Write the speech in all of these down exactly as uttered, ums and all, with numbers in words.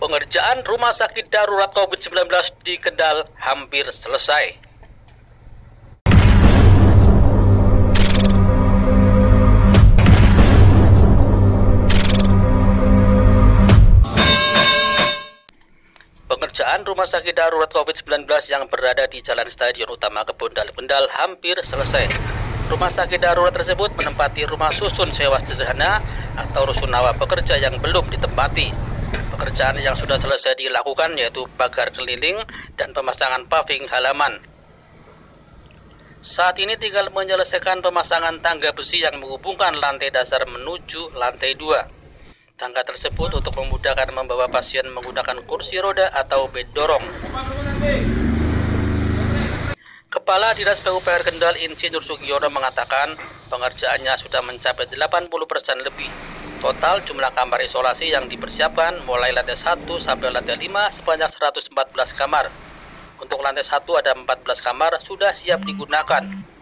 Pengerjaan rumah sakit darurat COVID sembilan belas di Kendal hampir selesai. Pengerjaan rumah sakit darurat COVID sembilan belas yang berada di Jalan Stadion Utama Kebondal Kendal hampir selesai. Rumah sakit darurat tersebut menempati rumah susun sewa sederhana atau rusunawa pekerja yang belum ditempati. Pekerjaan yang sudah selesai dilakukan yaitu pagar keliling dan pemasangan paving halaman. Saat ini tinggal menyelesaikan pemasangan tangga besi yang menghubungkan lantai dasar menuju lantai dua. Tangga tersebut untuk memudahkan membawa pasien menggunakan kursi roda atau bed dorong. Kepala Dinas P U P R Kendal Insinyur Sugiono mengatakan pengerjaannya sudah mencapai delapan puluh persen lebih. Total jumlah kamar isolasi yang dipersiapkan mulai lantai satu sampai lantai lima sebanyak seratus empat belas kamar. Untuk lantai satu ada empat belas kamar sudah siap digunakan.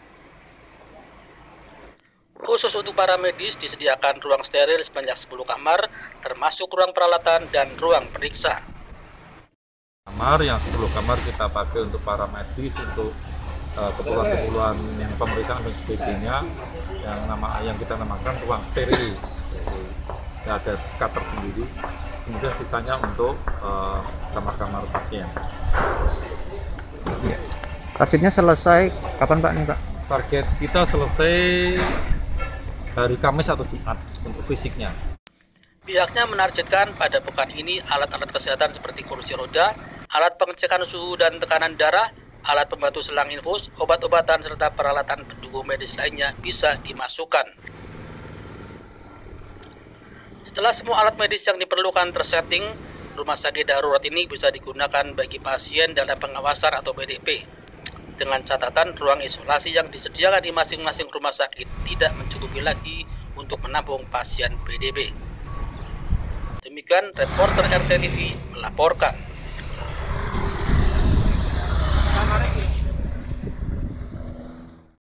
Khusus untuk para medis disediakan ruang steril sebanyak sepuluh kamar, termasuk ruang peralatan dan ruang periksa. Kamar yang sepuluh kamar kita pakai untuk para medis, untuk uh, keperluan-keperluan yang pemeriksaan dan sebagainya, yang nama yang kita namakan ruang steril. Jadi, ada skater sendiri. Kemudian sisanya untuk kamar-kamar uh, pasien. Targetnya selesai kapan Pak nih Pak? Target kita selesai hari Kamis atau Jumat untuk fisiknya. Pihaknya menargetkan pada pekan ini alat-alat kesehatan seperti kursi roda, alat pengecekan suhu dan tekanan darah, alat pembantu selang infus, obat-obatan serta peralatan pendukung medis lainnya bisa dimasukkan. Setelah semua alat medis yang diperlukan tersetting, rumah sakit darurat ini bisa digunakan bagi pasien dalam pengawasan atau P D P. Dengan catatan ruang isolasi yang disediakan di masing-masing rumah sakit tidak mencukupi lagi untuk menampung pasien P D B. Demikian reporter R T T V melaporkan.